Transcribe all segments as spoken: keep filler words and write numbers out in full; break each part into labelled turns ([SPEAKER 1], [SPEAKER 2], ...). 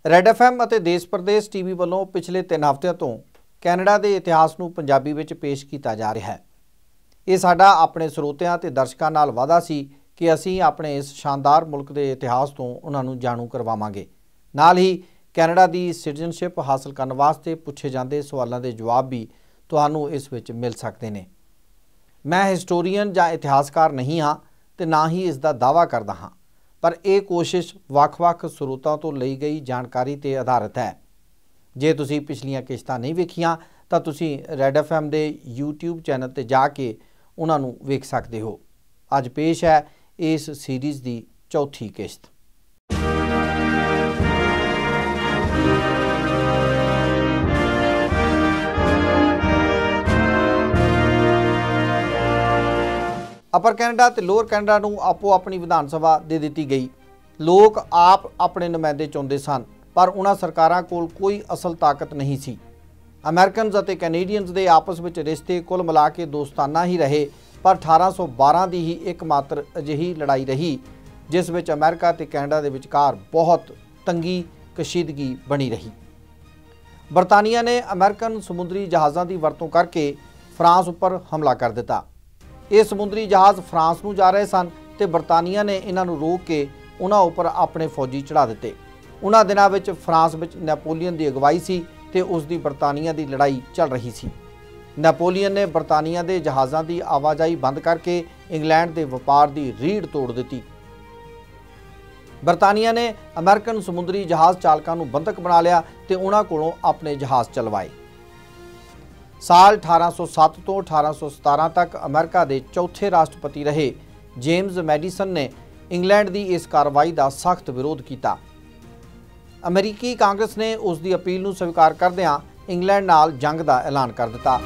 [SPEAKER 1] Red F M ਅਤੇ ਦੇਸ਼ Pradesh T V ਵੱਲੋਂ ਪਿਛਲੇ ਤਿੰਨ ਹਫ਼ਤਿਆਂ ਤੋਂ ਕੈਨੇਡਾ ਦੇ ਇਤਿਹਾਸ ਨੂੰ ਪੰਜਾਬੀ ਵਿੱਚ ਪੇਸ਼ ਕੀਤਾ ਜਾ ਰਿਹਾ ਹੈ। ਇਹ ਸਾਡਾ ਆਪਣੇ ਸਰੋਤਿਆਂ ਤੇ ਦਰਸ਼ਕਾਂ ਨਾਲ ਵਾਅਦਾ ਸੀ ਕਿ ਅਸੀਂ ਆਪਣੇ ਇਸ ਸ਼ਾਨਦਾਰ ਮੁਲਕ ਦੇ ਇਤਿਹਾਸ ਤੋਂ ਉਹਨਾਂ ਨੂੰ ਜਾਣੂ ਕਰਵਾਵਾਂਗੇ। ਨਾਲ ਹੀ ਕੈਨੇਡਾ ਦੀ ਸਿਟੀਜ਼ਨਸ਼ਿਪ ਹਾਸਲ ਕਰਨ ਵਾਸਤੇ ਪੁੱਛੇ ਜਾਂਦੇ ਸਵਾਲਾਂ ਦੇ ਜਵਾਬ ਵੀ ਤੁਹਾਨੂੰ ਇਸ ਵਿੱਚ ਮਿਲ ਸਕਦੇ ਨੇ। ਮੈਂ ਹਿਸਟੋਰੀਅਨ ਜਾਂ ਇਤਿਹਾਸਕਾਰ ਨਹੀਂ ਹਾਂ ਤੇ ਨਾ ਹੀ ਇਸ ਦਾ ਦਾਅਵਾ ਕਰਦਾ ਹਾਂ, ਪਰ ਇਹ ਕੋਸ਼ਿਸ਼ ਵੱਖ-ਵੱਖ ਸਰੋਤਾਂ ਤੋਂ ਲਈ ਗਈ ਜਾਣਕਾਰੀ ਤੇ ਆਧਾਰਿਤ ਹੈ। ਜੇ ਤੁਸੀਂ ਪਿਛਲੀਆਂ ਕਿਸ਼ਤਾਂ ਨਹੀਂ ਵੇਖੀਆਂ ਤਾਂ ਤੁਸੀਂ ਰੈਡ ਐਫ ਐਮ ਦੇ YouTube ਚੈਨਲ ਤੇ ਜਾ ਕੇ ਉਹਨਾਂ ਨੂੰ ਵੇਖ ਸਕਦੇ ਹੋ। ਅੱਜ ਪੇਸ਼ ਹੈ ਇਸ ਸੀਰੀਜ਼ ਦੀ ਚੌਥੀ ਕਿਸ਼ਤ। ਅਪਰ ਕੈਨੇਡਾ ਤੇ ਲੋਅਰ ਕੈਨੇਡਾ ਨੂੰ ਆਪੋ ਆਪਣੀ ਵਿਧਾਨ ਸਭਾ ਦੇ ਦਿੱਤੀ ਗਈ। ਲੋਕ ਆਪ ਆਪਣੇ ਨੁਮਾਇੰਦੇ ਚੁਣਦੇ ਸਨ, ਪਰ ਉਹਨਾਂ ਸਰਕਾਰਾਂ ਕੋਲ ਕੋਈ ਅਸਲ ਤਾਕਤ ਨਹੀਂ ਸੀ। ਅਮਰੀਕਨਜ਼ ਅਤੇ ਕੈਨੇਡੀਅਨਜ਼ ਦੇ ਆਪਸ ਵਿੱਚ ਰਿਸ਼ਤੇ ਕੁੱਲ ਮਿਲਾ ਕੇ ਦੋਸਤਾਨਾ ਹੀ ਰਹੇ, ਪਰ ਅਠਾਰਾਂ ਸੌ ਬਾਰਾਂ ਦੀ ਹੀ ਇੱਕਮਾਤਰ ਅਜਿਹੀ ਲੜਾਈ ਰਹੀ ਜਿਸ ਵਿੱਚ ਅਮਰੀਕਾ ਤੇ ਕੈਨੇਡਾ ਦੇ ਵਿਚਕਾਰ ਬਹੁਤ ਤੰਗੀ ਕਸ਼ੀਦਗੀ ਬਣੀ ਰਹੀ। ਬਰਤਾਨੀਆ ਨੇ ਅਮਰੀਕਨ ਸਮੁੰਦਰੀ ਜਹਾਜ਼ਾਂ ਦੀ ਵਰਤੋਂ ਕਰਕੇ ਫਰਾਂਸ ਉੱਪਰ ਹਮਲਾ ਕਰ ਦਿੱਤਾ। ਇਹ ਸਮੁੰਦਰੀ ਜਹਾਜ਼ ਫਰਾਂਸ ਨੂੰ ਜਾ ਰਹੇ ਸਨ ਤੇ ਬਰਤਾਨੀਆ ਨੇ ਇਹਨਾਂ ਨੂੰ ਰੋਕ ਕੇ ਉਹਨਾਂ ਉੱਪਰ ਆਪਣੇ ਫੌਜੀ ਚੜ੍ਹਾ ਦਿੱਤੇ। ਉਹਨਾਂ ਦਿਨਾਂ ਵਿੱਚ ਫਰਾਂਸ ਵਿੱਚ ਨੈਪੋਲੀਅਨ ਦੀ ਅਗਵਾਈ ਸੀ ਤੇ ਉਸ ਦੀ ਬਰਤਾਨੀਆ ਦੀ ਲੜਾਈ ਚੱਲ ਰਹੀ ਸੀ। ਨੈਪੋਲੀਅਨ ਨੇ ਬਰਤਾਨੀਆ ਦੇ ਜਹਾਜ਼ਾਂ ਦੀ ਆਵਾਜਾਈ ਬੰਦ ਕਰਕੇ ਇੰਗਲੈਂਡ ਦੇ ਵਪਾਰ ਦੀ ਰੀੜ ਤੋੜ ਦਿੱਤੀ। ਬਰਤਾਨੀਆ ਨੇ ਅਮਰੀਕਨ ਸਮੁੰਦਰੀ ਜਹਾਜ਼ ਚਾਲਕਾਂ ਨੂੰ ਬੰਧਕ ਬਣਾ ਲਿਆ ਤੇ ਉਹਨਾਂ ਕੋਲੋਂ ਆਪਣੇ ਜਹਾਜ਼ ਚਲਵਾਏ। ਸਾਲ ਅਠਾਰਾਂ ਸੌ ਸੱਤ ਤੋਂ ਅਠਾਰਾਂ ਸੌ ਸਤਾਰਾਂ ਤੱਕ ਅਮਰੀਕਾ ਦੇ ਚੌਥੇ ਰਾਸ਼ਟਰਪਤੀ ਰਹੇ ਜੇਮਜ਼ ਮੈਡੀਸਨ ਨੇ ਇੰਗਲੈਂਡ ਦੀ ਇਸ ਕਾਰਵਾਈ ਦਾ ਸਖਤ ਵਿਰੋਧ ਕੀਤਾ। ਅਮਰੀਕੀ ਕਾਂਗਰਸ ਨੇ ਉਸ ਦੀ ਅਪੀਲ ਨੂੰ ਸਵੀਕਾਰ ਕਰਦਿਆਂ ਇੰਗਲੈਂਡ ਨਾਲ ਜੰਗ ਦਾ ਐਲਾਨ ਕਰ ਦਿੱਤਾ।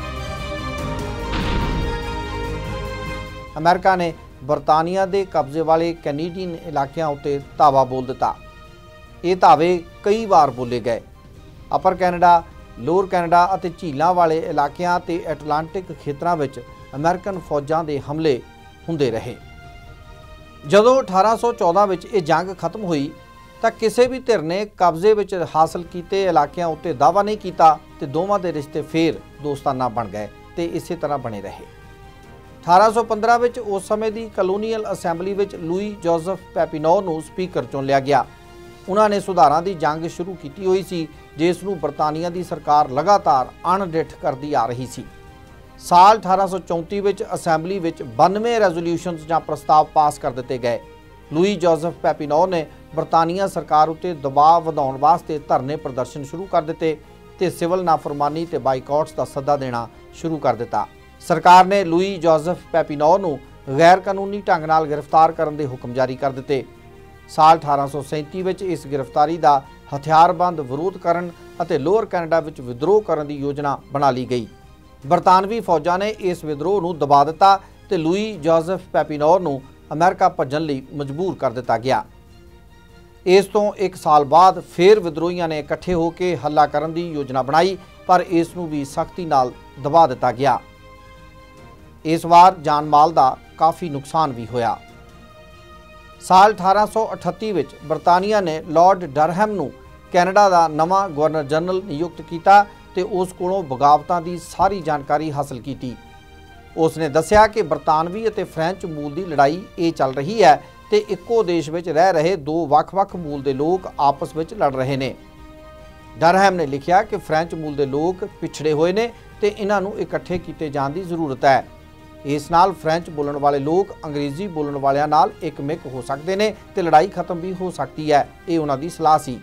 [SPEAKER 1] ਅਮਰੀਕਾ ਨੇ ਬਰਤਾਨੀਆ ਦੇ ਕਬਜ਼ੇ ਵਾਲੇ ਕੈਨੇਡੀਅਨ ਇਲਾਕਿਆਂ ਉੱਤੇ ਧਾਵਾ ਬੋਲ ਦਿੱਤਾ। ਇਹ ਧਾਵੇ ਕਈ ਵਾਰ ਬੋਲੇ ਗਏ। ਅਪਰ ਕੈਨੇਡਾ, ਲੋਅਰ ਕੈਨੇਡਾ ਅਤੇ ਝੀਲਾਂ ਵਾਲੇ ਇਲਾਕਿਆਂ ਤੇ ਐਟਲਾਂਟਿਕ ਖੇਤਰਾਂ ਵਿੱਚ ਅਮਰੀਕਨ ਫੌਜਾਂ ਦੇ ਹਮਲੇ ਹੁੰਦੇ ਰਹੇ। ਜਦੋਂ ਅਠਾਰਾਂ ਸੌ ਚੌਦਾਂ ਵਿੱਚ ਇਹ ਜੰਗ ਖਤਮ ਹੋਈ ਤਾਂ ਕਿਸੇ ਵੀ ਧਿਰ ਨੇ ਕਬਜ਼ੇ ਵਿੱਚ ਹਾਸਲ ਕੀਤੇ ਇਲਾਕਿਆਂ ਉੱਤੇ ਦਾਅਵਾ ਨਹੀਂ ਕੀਤਾ ਤੇ ਦੋਵਾਂ ਦੇ ਰਿਸ਼ਤੇ ਫੇਰ ਦੋਸਤਾਨਾ ਬਣ ਗਏ ਤੇ ਇਸੇ ਤਰ੍ਹਾਂ ਬਣੇ ਰਹੇ। ਅਠਾਰਾਂ ਸੌ ਪੰਦਰਾਂ ਵਿੱਚ ਉਸ ਸਮੇਂ ਦੀ ਕਲੋਨੀਅਲ ਅਸੈਂਬਲੀ ਵਿੱਚ ਲੂਈ ਜੋਜ਼ਫ ਪੈਪੀਨੋ ਨੂੰ ਸਪੀਕਰ ਚੁਣ ਲਿਆ ਗਿਆ। ਉਹਨਾਂ ਨੇ ਸੁਧਾਰਾਂ ਦੀ ਜੰਗ ਸ਼ੁਰੂ ਕੀਤੀ ਹੋਈ ਸੀ ਜਿਸ ਨੂੰ ਬਰਤਾਨੀਆ ਦੀ ਸਰਕਾਰ ਲਗਾਤਾਰ ਅਣਡਿੱਠ ਕਰਦੀ ਆ ਰਹੀ ਸੀ। ਸਾਲ ਅਠਾਰਾਂ ਸੌ ਚੌਂਤੀ ਵਿੱਚ ਅਸੈਂਬਲੀ ਵਿੱਚ ਬਾਨਵੇਂ ਰੈਜ਼ੋਲਿਊਸ਼ਨਸ ਜਾਂ ਪ੍ਰਸਤਾਵ ਪਾਸ ਕਰ ਦਿੱਤੇ ਗਏ। ਲੂਈ ਜੋਜ਼ਫ ਪੈਪੀਨੋ ਨੇ ਬਰਤਾਨੀਆ ਸਰਕਾਰ ਉੱਤੇ ਦਬਾਅ ਵਧਾਉਣ ਵਾਸਤੇ ਧਰਨੇ ਪ੍ਰਦਰਸ਼ਨ ਸ਼ੁਰੂ ਕਰ ਦਿੱਤੇ ਤੇ ਸਿਵਲ ਨਾਫਰਮਾਨੀ ਤੇ ਬਾਈਕਾਟਸ ਦਾ ਸੱਦਾ ਦੇਣਾ ਸ਼ੁਰੂ ਕਰ ਦਿੱਤਾ। ਸਰਕਾਰ ਨੇ ਲੂਈ ਜੋਜ਼ਫ ਪੈਪੀਨੋ ਨੂੰ ਗੈਰ ਕਾਨੂੰਨੀ ਢੰਗ ਨਾਲ ਗ੍ਰਿਫਤਾਰ ਕਰਨ ਦੇ ਹੁਕਮ ਜਾਰੀ ਕਰ ਦਿੱਤੇ। ਸਾਲ ਅਠਾਰਾਂ ਸੌ ਸੈਂਤੀ ਵਿੱਚ ਇਸ ਗ੍ਰਿਫਤਾਰੀ ਦਾ ਹਥਿਆਰਬੰਦ ਵਿਰੋਧ ਕਰਨ ਅਤੇ ਲੋਅਰ ਕੈਨੇਡਾ ਵਿੱਚ ਵਿਦਰੋਹ ਕਰਨ ਦੀ ਯੋਜਨਾ ਬਣਾ ਲਈ ਗਈ। ਬਰਤਾਨਵੀ ਫੌਜਾਂ ਨੇ ਇਸ ਵਿਦਰੋਹ ਨੂੰ ਦਬਾ ਦਿੱਤਾ ਤੇ ਲੂਈ ਜੋਜ਼ਫ ਪੈਪੀਨੋ ਨੂੰ ਅਮਰੀਕਾ ਭੱਜਣ ਲਈ ਮਜਬੂਰ ਕਰ ਦਿੱਤਾ ਗਿਆ। ਇਸ ਤੋਂ ਇੱਕ ਸਾਲ ਬਾਅਦ ਫਿਰ ਵਿਦਰੋਹੀਆਂ ਨੇ ਇਕੱਠੇ ਹੋ ਕੇ ਹੱਲਾ ਕਰਨ ਦੀ ਯੋਜਨਾ ਬਣਾਈ, ਪਰ ਇਸ ਨੂੰ ਵੀ ਸਖਤੀ ਨਾਲ ਦਬਾ ਦਿੱਤਾ ਗਿਆ। ਇਸ ਵਾਰ ਜਾਨ ਮਾਲ ਦਾ ਕਾਫੀ ਨੁਕਸਾਨ ਵੀ ਹੋਇਆ। ਸਾਲ ਅਠਾਰਾਂ ਸੌ ਅਠੱਤੀ ਵਿੱਚ ਬਰਤਾਨੀਆ ਨੇ ਲਾਰਡ ਡਰਹਮ ਨੂੰ ਕੈਨੇਡਾ ਦਾ ਨਵਾਂ ਗਵਰਨਰ ਜਨਰਲ ਨਿਯੁਕਤ ਕੀਤਾ ਤੇ ਉਸ ਕੋਲੋਂ ਬਗਾਵਤਾਂ ਦੀ ਸਾਰੀ ਜਾਣਕਾਰੀ ਹਾਸਲ ਕੀਤੀ। ਉਸ ਨੇ ਦੱਸਿਆ ਕਿ ਬਰਤਾਨਵੀ ਅਤੇ ਫ੍ਰੈਂਚ ਮੂਲ ਦੀ ਲੜਾਈ ਇਹ ਚੱਲ ਰਹੀ ਹੈ ਤੇ ਇੱਕੋ ਦੇਸ਼ ਵਿੱਚ ਰਹਿ ਰਹੇ ਦੋ ਵੱਖ-ਵੱਖ ਮੂਲ ਦੇ ਲੋਕ ਆਪਸ ਵਿੱਚ ਲੜ ਰਹੇ ਨੇ। ਡਰਹਮ ਨੇ ਲਿਖਿਆ ਕਿ ਫ੍ਰੈਂਚ ਮੂਲ ਦੇ ਲੋਕ ਪਿਛੜੇ ਹੋਏ ਨੇ ਤੇ ਇਹਨਾਂ ਨੂੰ ਇਕੱਠੇ ਕੀਤੇ ਜਾਣ ਦੀ ਜ਼ਰੂਰਤ ਹੈ। ਇਸ ਨਾਲ ਫ੍ਰੈਂਚ ਬੋਲਣ ਵਾਲੇ ਲੋਕ ਅੰਗਰੇਜ਼ੀ ਬੋਲਣ ਵਾਲਿਆਂ ਨਾਲ ਇੱਕਮਿਕ ਹੋ ਸਕਦੇ ਨੇ ਤੇ ਲੜਾਈ ਖਤਮ ਵੀ ਹੋ ਸਕਦੀ ਹੈ। ਇਹ ਉਹਨਾਂ ਦੀ ਸਲਾਹ ਸੀ।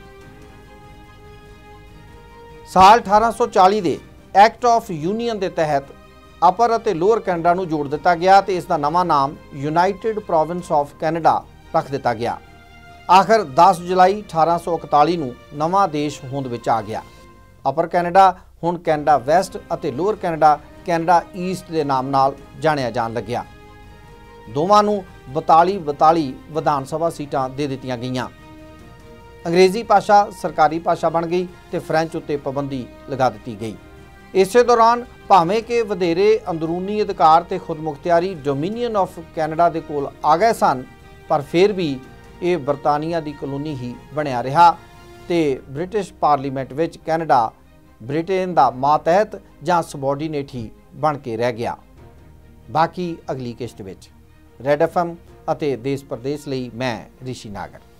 [SPEAKER 1] ਸਾਲ ਅਠਾਰਾਂ ਸੌ ਚਾਲੀ ਦੇ ਐਕਟ ਆਫ ਯੂਨੀਅਨ ਦੇ ਤਹਿਤ ਅਪਰ ਅਤੇ ਲੋਅਰ ਕੈਨੇਡਾ ਨੂੰ ਜੋੜ ਦਿੱਤਾ ਗਿਆ ਤੇ ਇਸ ਦਾ ਨਵਾਂ ਨਾਮ ਯੂਨਾਈਟਿਡ ਪ੍ਰੋਵਿੰਸ ਆਫ ਕੈਨੇਡਾ ਰੱਖ ਦਿੱਤਾ ਗਿਆ। ਆਖਰ ਦਸ ਜੁਲਾਈ ਅਠਾਰਾਂ ਸੌ ਇਕਤਾਲੀ ਨੂੰ ਨਵਾਂ ਦੇਸ਼ ਹੋਂਦ ਵਿੱਚ ਆ ਗਿਆ। ਅਪਰ ਕੈਨੇਡਾ ਹੁਣ ਕੈਨੇਡਾ ਵੈਸਟ ਅਤੇ ਲੋਅਰ ਕੈਨੇਡਾ ਕੈਨੇਡਾ ਈਸਟ ਦੇ ਨਾਮ ਨਾਲ ਜਾਣਿਆ ਜਾਣ ਲੱਗਿਆ। ਦੋਵਾਂ ਨੂੰ ਬਤਾਲੀ ਬਤਾਲੀ ਵਿਧਾਨ ਸਭਾ ਸੀਟਾਂ ਦੇ ਦਿੱਤੀਆਂ ਗਈਆਂ। ਅੰਗਰੇਜ਼ੀ ਭਾਸ਼ਾ ਸਰਕਾਰੀ ਭਾਸ਼ਾ ਬਣ ਗਈ ਤੇ ਫ੍ਰੈਂਚ ਉੱਤੇ ਪਾਬੰਦੀ ਲਗਾ ਦਿੱਤੀ ਗਈ। ਇਸੇ ਦੌਰਾਨ ਭਾਵੇਂ ਕਿ ਵਧੇਰੇ ਅੰਦਰੂਨੀ ਅਧਿਕਾਰ ਤੇ ਖੁਦਮੁਖਤਿਆਰੀ ਡੋਮੀਨੀਅਨ ਆਫ ਕੈਨੇਡਾ ਦੇ ਕੋਲ ਆ ਗਏ ਸਨ, ਪਰ ਫਿਰ ਵੀ ਇਹ ਬਰਤਾਨੀਆ ਦੀ ਕਲੋਨੀ ਹੀ ਬਣਿਆ ਰਿਹਾ ਤੇ ਬ੍ਰਿਟਿਸ਼ ਪਾਰਲੀਮੈਂਟ ਵਿੱਚ ਕੈਨੇਡਾ ਬ੍ਰਿਟੇਨ ਦਾ ਮਾਤਹਿਤ ਜਾਂ ਸਬੋਰਡੀਨੇਟ ਹੀ ਬਣ ਕੇ ਰਹਿ ਗਿਆ। ਬਾਕੀ ਅਗਲੀ ਕਿਸ਼ਤ ਵਿੱਚ। ਰੈਡ ਐਫ ਐਮ ਅਤੇ ਦੇਸ਼ ਪ੍ਰਦੇਸ਼ ਲਈ ਮੈਂ ਰਿਸ਼ੀ ਨਾਗਰ।